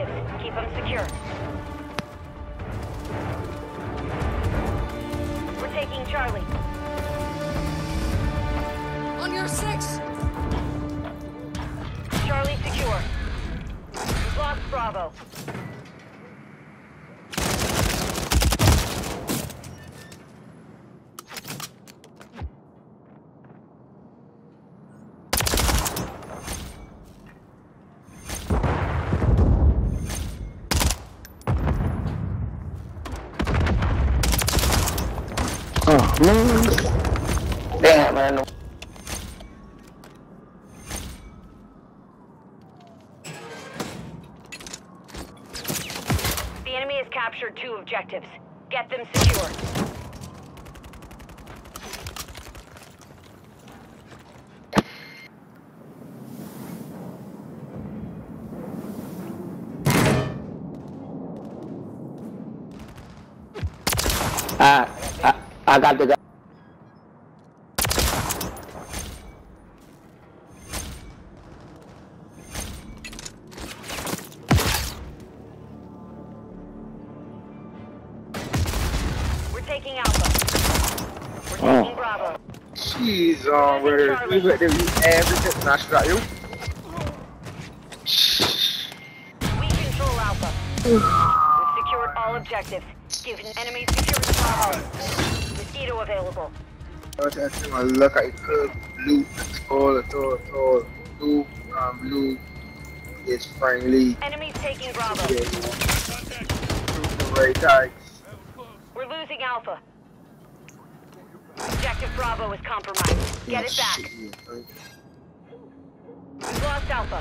objectives. Keep them secure. We're taking Charlie. On your 6! Charlie secure. We've lost Bravo. Oh man. Damn man. The enemy has captured 2 objectives. Get them secure. I got the guy. We're taking Alpha. We're taking Bravo. Jeez, where we got the everything smashed at you. We control Alpha. We've secured all objectives. Give enemies security Bravo. Mosquito available. I look at it, blue, all, blue is friendly. Enemies taking Bravo. Very tight. We're losing Alpha. Objective Bravo is compromised. Get it back. We've lost Alpha.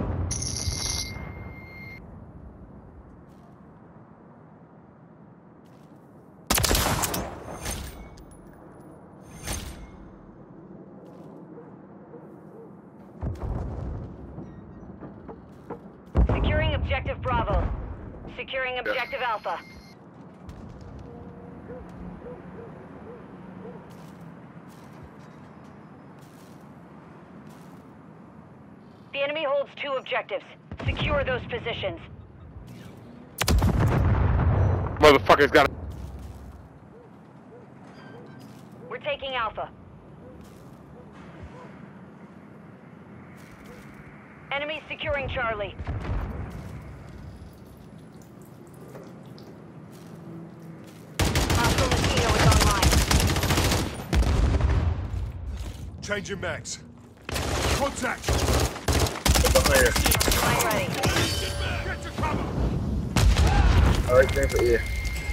Securing Objective Bravo. Securing Objective Alpha. The enemy holds 2 objectives. Secure those positions. Motherfucker's got. We're taking Alpha. Enemy securing Charlie. Hostile Mosquito is online. Changing mags. Contact! Behind you. I'm ready. Get to cover! Alright, going for you.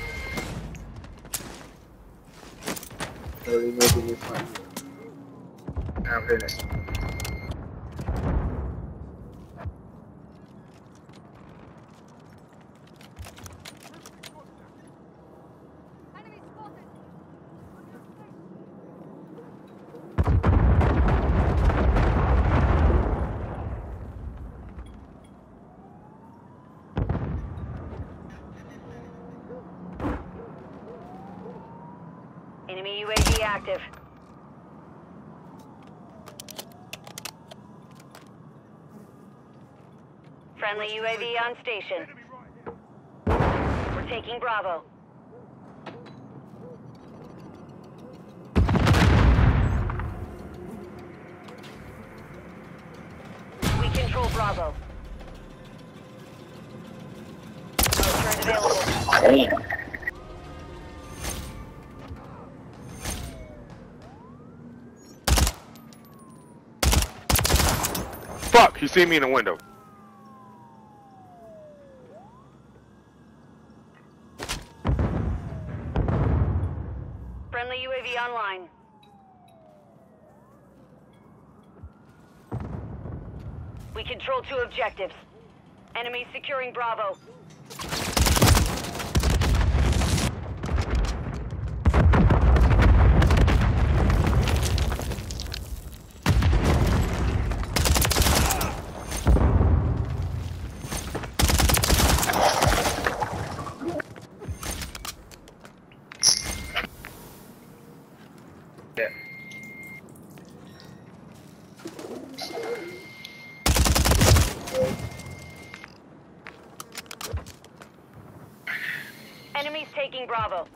Slowly making you fun. I'm finished. Enemy UAV active. Friendly UAV on station. We're taking Bravo. We control Bravo. Turret available. Fuck! You see me in the window. Friendly UAV online. We control 2 objectives. Enemy securing Bravo. Yeah. Enemies taking Bravo.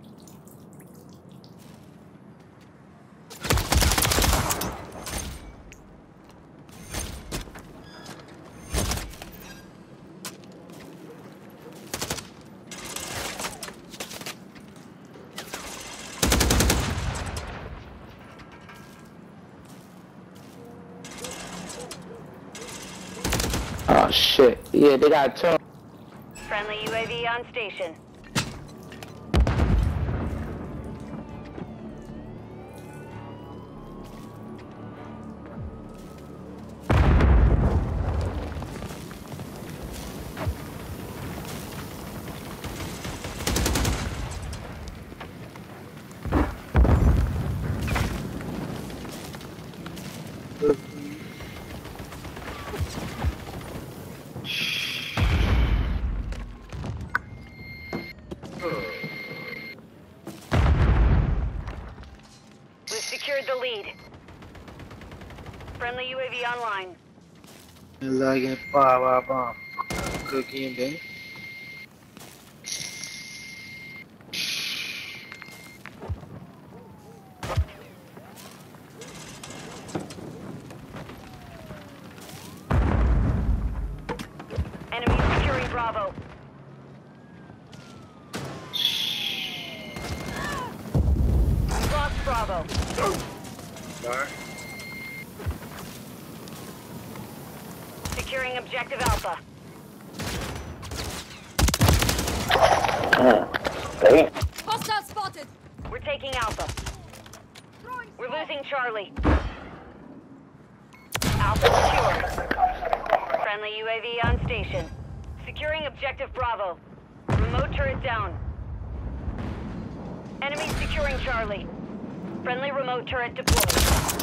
Oh shit. Yeah, they got a turn. Friendly UAV on station. We've secured the lead. Friendly UAV online. Lagging fire bomb. Good game, baby. Enemy securing Bravo. Lost Bravo. Alright. Securing objective Alpha. Damn. Hostile spotted. We're taking Alpha. We're losing Charlie. Alpha secure. Friendly UAV on station. Securing objective Bravo. Remote turret down. Enemy securing Charlie. Friendly remote turret deployed.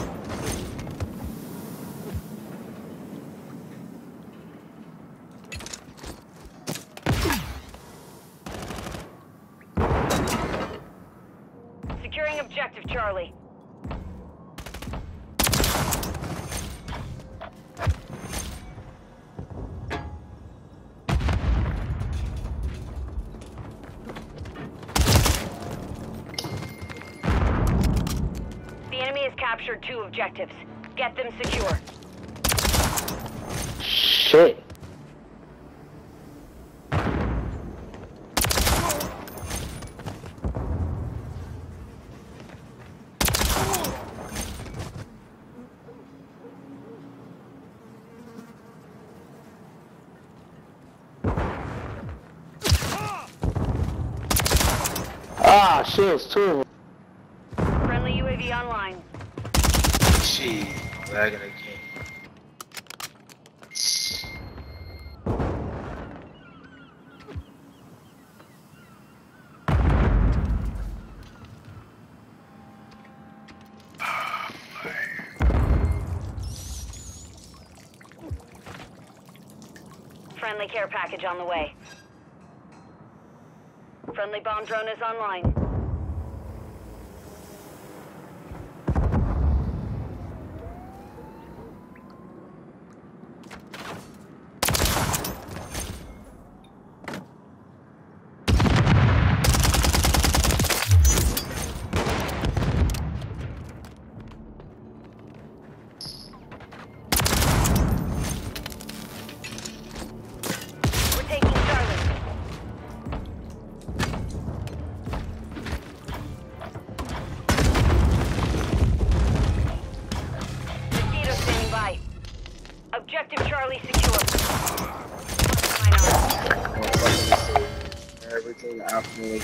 Securing objective Charlie. The enemy has captured 2 objectives. Get them secure. Shit. Ah, shit, it's 2 of them. Friendly UAV online. Shit. Lagging again. Friendly care package on the way. Friendly bomb drone is online. We're taking Charlie. Mosquito standing by. Objective Charlie secure. Everything after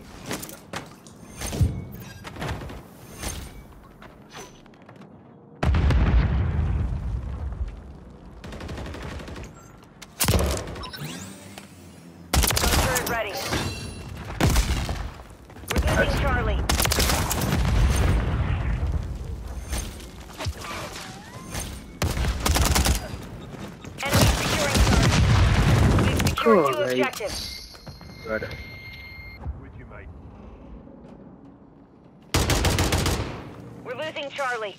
Turret ready. We're losing Charlie. Enemy securing Charlie. We've secured 2 objectives. brother. With you, mate. We're losing Charlie.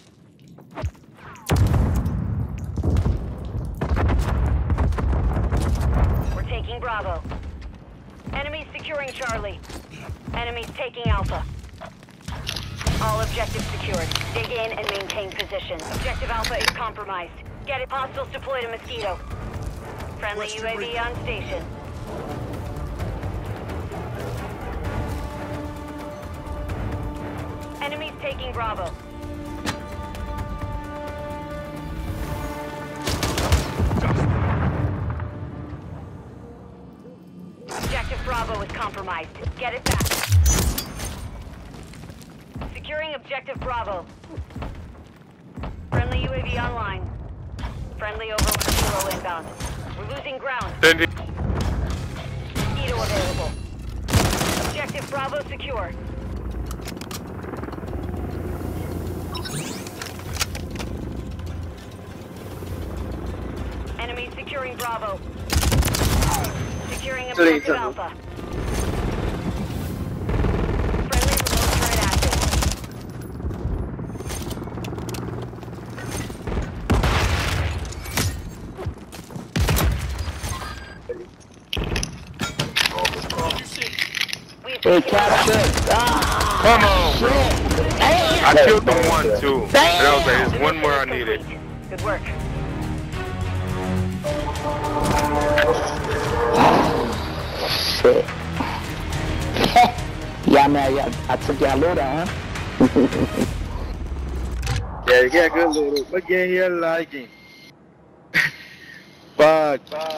We're taking Bravo. Enemies securing Charlie. Enemies taking Alpha. All objectives secured. Dig in and maintain position. Objective Alpha is compromised. Get it. Hostiles deployed a Mosquito. Friendly UAV on station. Enemies taking Bravo. Objective Bravo is compromised. Get it back. Securing Objective Bravo. Friendly UAV online. Friendly Overwatch Hero inbound. We're losing ground. Sending. Mosquito available. Objective Bravo secure. Enemy securing Bravo. Securing Objective Alpha. Friendly remote turret active. Hey, capture. Come on, bro. I killed the one too. And I was like, there's one more I needed. Good work. Shit. Yeah, man, I took y'all load out, huh? Yeah, you got good little. But yeah, here liking. Fuck.